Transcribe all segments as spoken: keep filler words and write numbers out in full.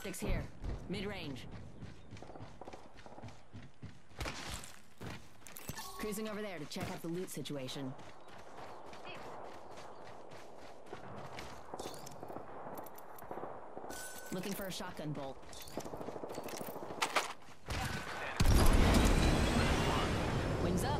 Optics here. Mid-range. Cruising over there to check out the loot situation. Looking for a shotgun bolt. Wings up.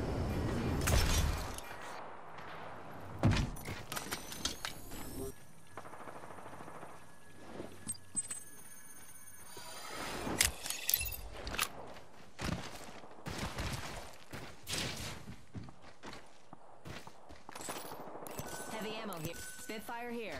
Heavy ammo here. Spitfire here.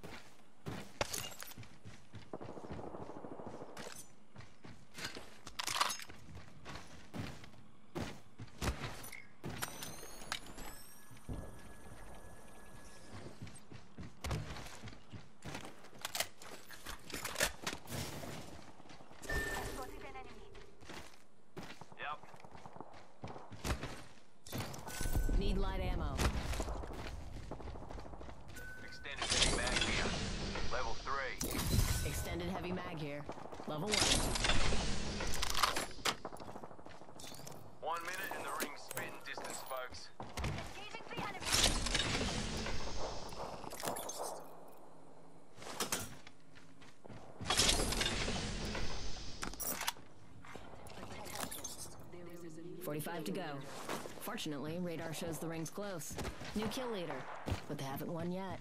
Need light ammo. Extended heavy mag here. Level three. Extended heavy mag here. Level one. One minute and the ring's spitting distance, folks. Engaging the enemy. forty-five to go. Fortunately, radar shows the ring's close. New kill leader, but they haven't won yet.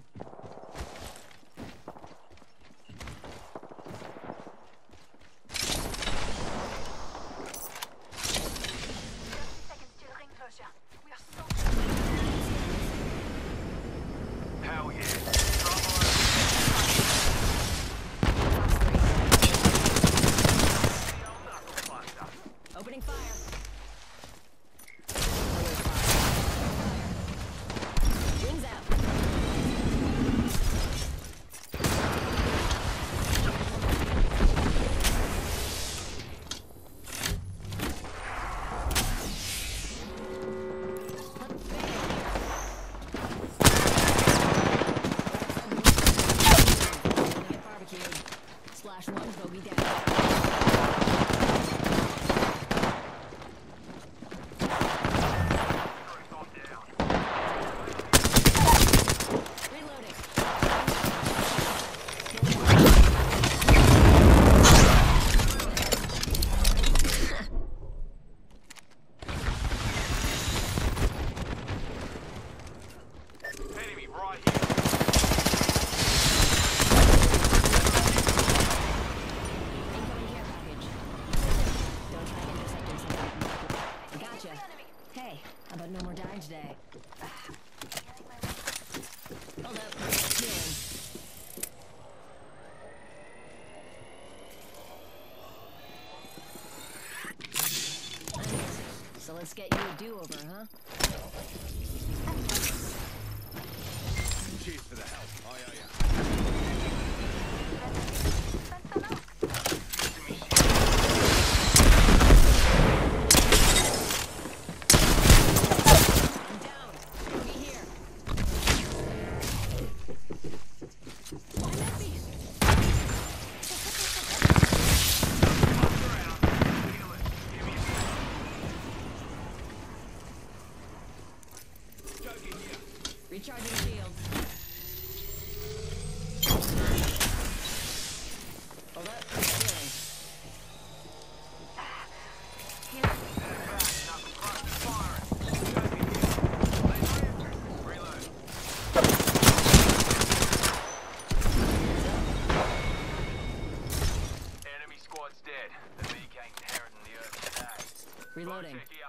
thirty seconds till ring closure. We are so Hell yeah. Opening fire. Wings out. Barbecued. Slash one, bogey down. Reloading. Enemy right here. Incoming care package. Don't try intercepting something. Gotcha. Hey, how about no more dying today? Hold up. Healing. So let's get you a do-over, huh? Cheers for the help. Aye, aye, aye. I'm down. Be here. Why not be? Recharging shields. Hold up. Healing. Enemy squad's dead. The V K inheriting the earth today. Reloading. Check here.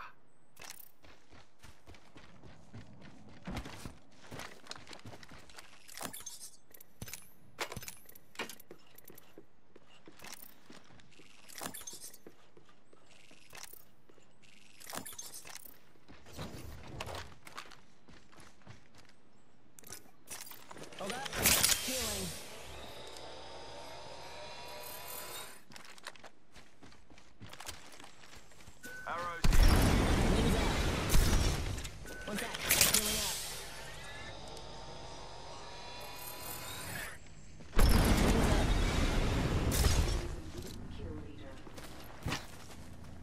Hold up. Healing. Arrows here.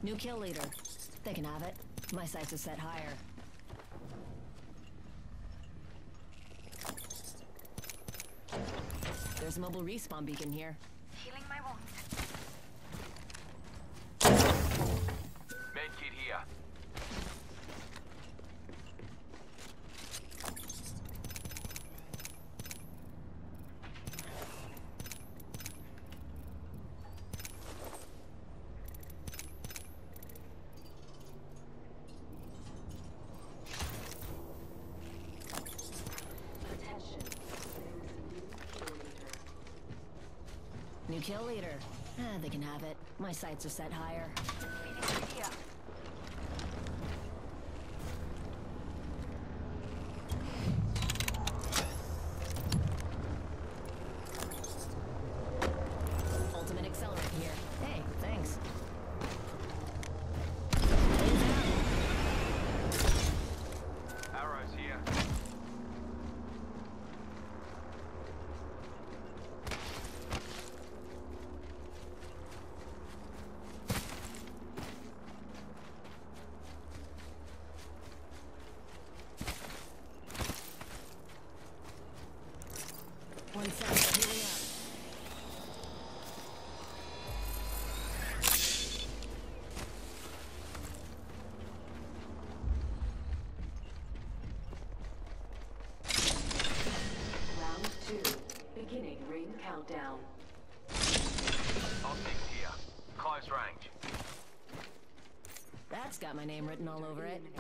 New kill leader. They can have it. My sights are set higher. There's a mobile respawn beacon here. Healing my wounds. Medkit here. New kill leader. Ah, they can have it. My sights are set higher. Feeling here. Ultimate accelerant here. Hey, thanks. Arrows here. One sec, healing up. Round two. Beginning ring countdown. Optics here. Close range. That's got my name written all over it.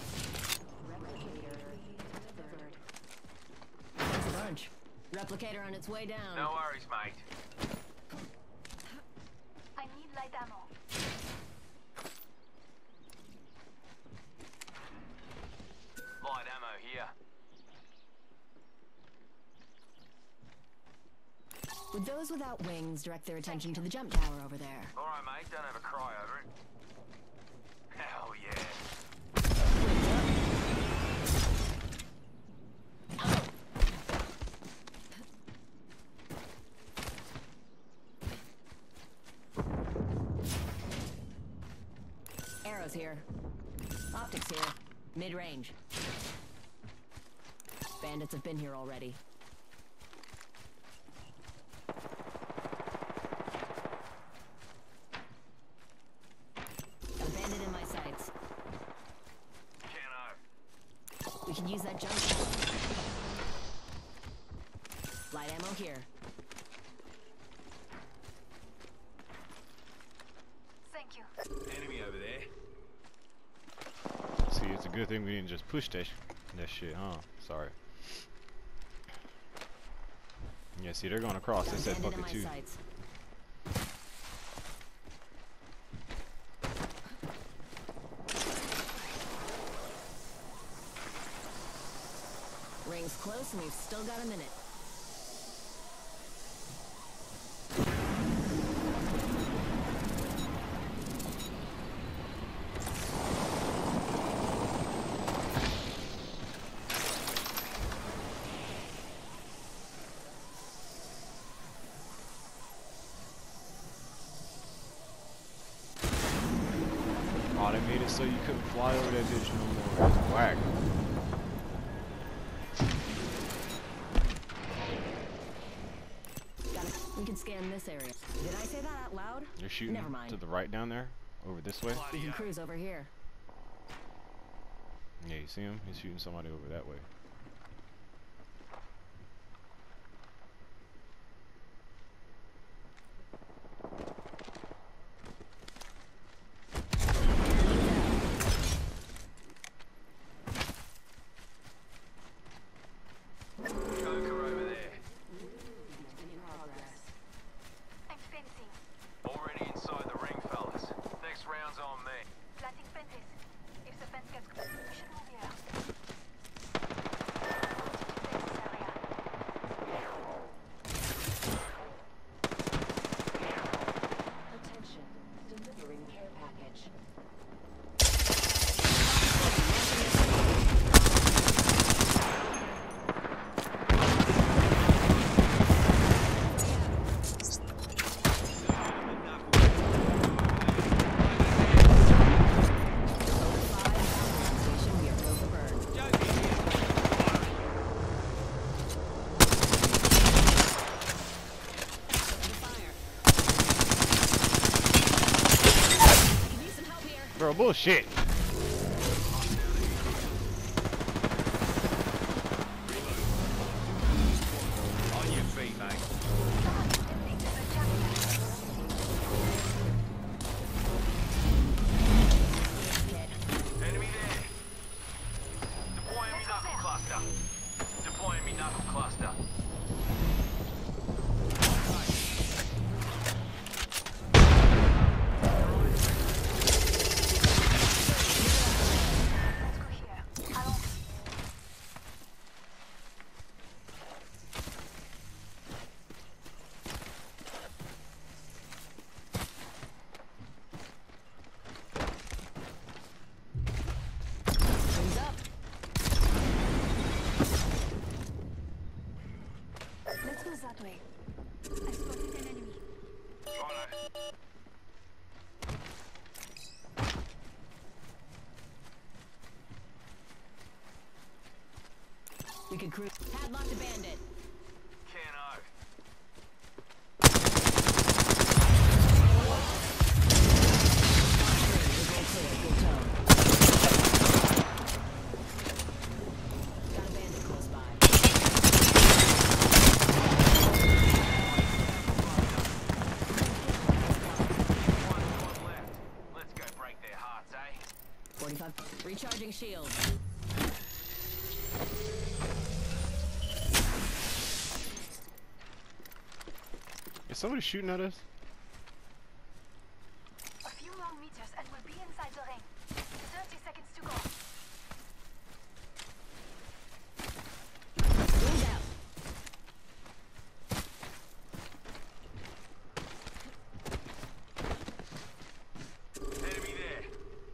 Thanks a bunch. Replicator on its way down. No worries, mate. I need light ammo. Light ammo here. Would those without wings direct their attention to the jump tower over there? Alright, mate. Don't have a cry over it. Hell yeah. Arrows here. Optics here. Mid-range. Bandits have been here already. Got a bandit in my sights. Cano. We can use that jump tower. Light ammo here. Thank you. Enemy over there. See, it's a good thing we didn't just push that, sh that shit, huh? Sorry. Yeah, see, they're going across. They said Bandit in bucket my two. sights. Ring's close and we've still got a minute. Oh, they made it so you couldn't fly over that ditch no more. That's whack. Got it. We can scan this area. Did I say that out loud? They're shooting Never mind. to the right down there, over this way. We can cruise over here. Yeah, you see him? He's shooting somebody over that way. Joker over there. I'm fencing. Already inside the ring, fellas. Next round's on me. Planting fences. If the fence gets we should move here. Attention. Delivering care package. Bro, bullshit. On your feet, mate. Enemy there. Deploying me knuckle cluster. Deploying me knuckle cluster. Wings up. Let's go that way. I spotted an enemy. Righto. We could cruise. Padlock the bandit. Cano. We're going clear. Good tone. Got a bandit close by. One squad left. Let's go break their hearts, eh? forty-five. Recharging shield. Is somebody shooting at us? A few more meters and we'll be inside the ring. thirty seconds to go. Wings out. Enemy there.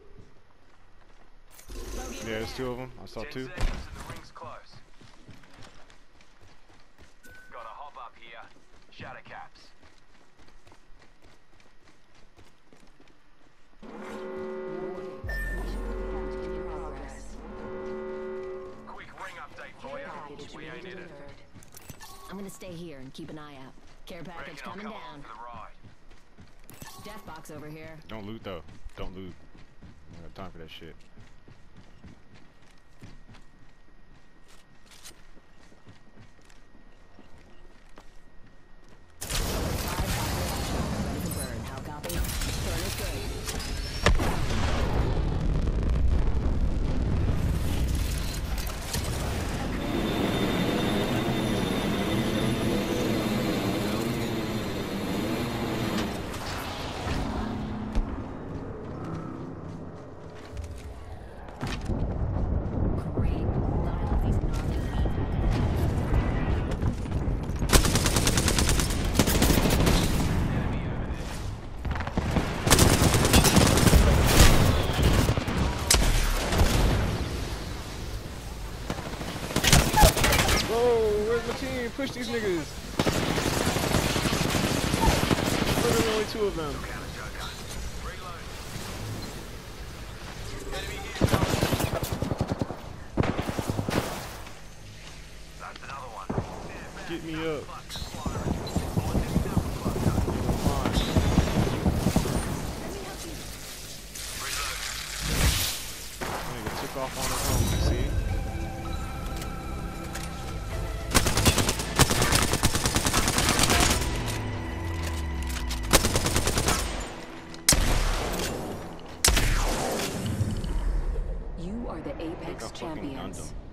Bogey Yeah, over there's there. two of them. I saw Ten two. seconds and the ring's close. Gotta hop up here. Shadow caps. Mission in progress. Quick ring update for Package you. We ready ain't in it. delivered. I'm gonna stay here and keep an eye out. Care package Reckon I'll coming come along down. for the ride. Death box over here. Don't loot though. Don't loot. I don't got time for that shit. Ready for burn. How copy? Burn is good. Great. Thought I left these gnarly Enemy over there. Whoa, where's my team? Push these niggas. There's only two of them. Counter joker. Reload. Enemy here. That's another one. Yeah, Get me up. cluster firing. On this knuckle cluster. Fine. Reload. Nigga took off on his own, you see? You are the I think I Apex fucking gunned champions. him.